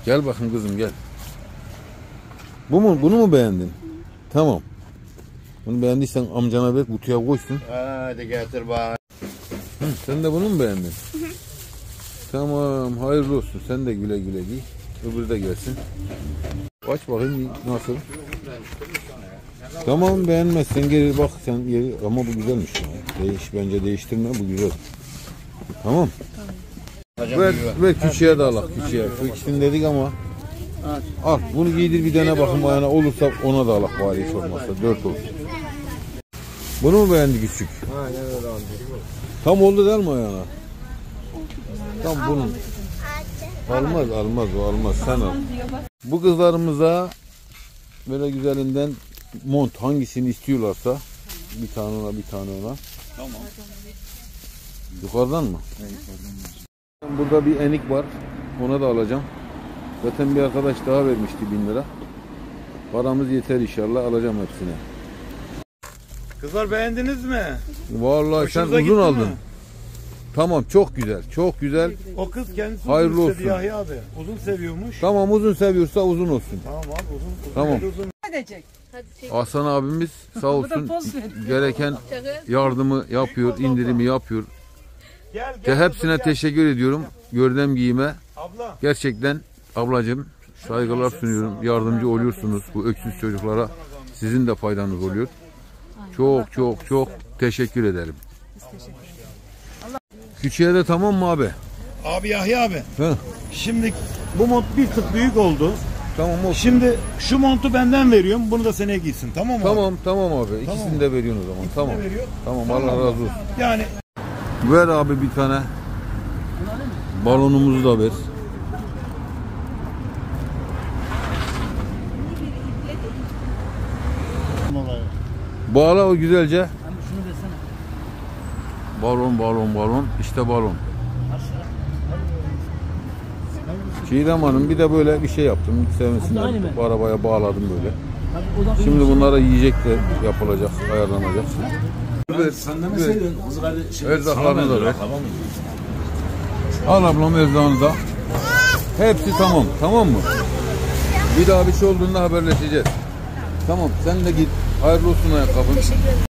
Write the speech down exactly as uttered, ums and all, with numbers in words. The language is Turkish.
Gel bakın kızım gel. Bu mu? Bunu mu beğendin? Tamam. Bunu beğendiysen amcana ver, kutuya koysun. Hadi getir bana. Hı, sen de bunu mu beğendin? Hı hı. Tamam, hayırlı olsun. Sen de güle güle giy. Öbürü de gelsin. Aç bakayım nasıl? Tamam, beğenmezsen geri bak sen geri. Ama bu güzelmiş ya. Değiş, bence değiştirme, bu güzel. Tamam. Tamam. Ver, ver küçüğe de al, küçüğe. Şu ikisini dedik ama. Al, bunu giydir bir tane bakın bayana, olursa ona da alak bari hiç olmazsa. Dört olsun. Bunu mu beğendi küçük? Aynen öyle oldu. Tam oldu değil mi ayağına? Tam bunun. Almaz almaz o almaz, sen al. Bu kızlarımıza böyle güzelinden mont hangisini istiyorlarsa bir tane ona bir tane ona. Tamam. Yukarıdan mı? Evet, yukarıdan. Burada bir enik var. Ona da alacağım. Zaten bir arkadaş daha vermişti bin lira. Paramız yeter inşallah, alacağım hepsini. Kızlar beğendiniz mi? Vallahi Hoşunuza sen uzun gitti aldın. mi? Tamam, çok güzel, çok güzel. O kız kendisi hayırlı uzun olsun. istedi Yahya abi. Uzun seviyormuş. Tamam, uzun seviyorsa uzun olsun. Tamam abi uzun. uzun Tamam. uzun. Edecek. Hasan abimiz sağ olsun gereken yardımı yapıyor, indirimi yapıyor. Gel, Ve gel, hepsine gel. teşekkür ediyorum. Gördüğüm giyime Abla. gerçekten ablacığım saygılar sunuyorum. Yardımcı oluyorsunuz bu öksüz çocuklara. Sizin de faydanız oluyor. Çok çok çok teşekkür ederim. Küçüğe de tamam mı abi? Abi Yahya abi. He. Şimdi bu mont bir tık büyük oldu. Tamam olsun. Şimdi şu montu benden veriyorum. Bunu da seneye giysin. Tamam mı? Tamam tamam abi. Tamam. İkisini de veriyorsun o zaman. İkisini Tamam. de veriyor. Tamam, Tamam. Allah razı olsun. Yani Ver abi bir tane. Balonumuzu da ver. Bağla o güzelce. Balon balon balon. İşte balon. Çiğdem Hanım bir de böyle bir şey yaptım. Sevmesinler. Bu arabaya bağladım böyle. Şimdi bunlara yiyecek de yapılacak, ayarlanacak. Ver, Sen demeseydin ver. Erzaklarını da ver. Al ablam erzağını da. Hepsi tamam. Tamam mı? Bir daha bir şey olduğunda haberleşeceğiz. Tamam, sen de git. Hayırlı olsun ayakkabın.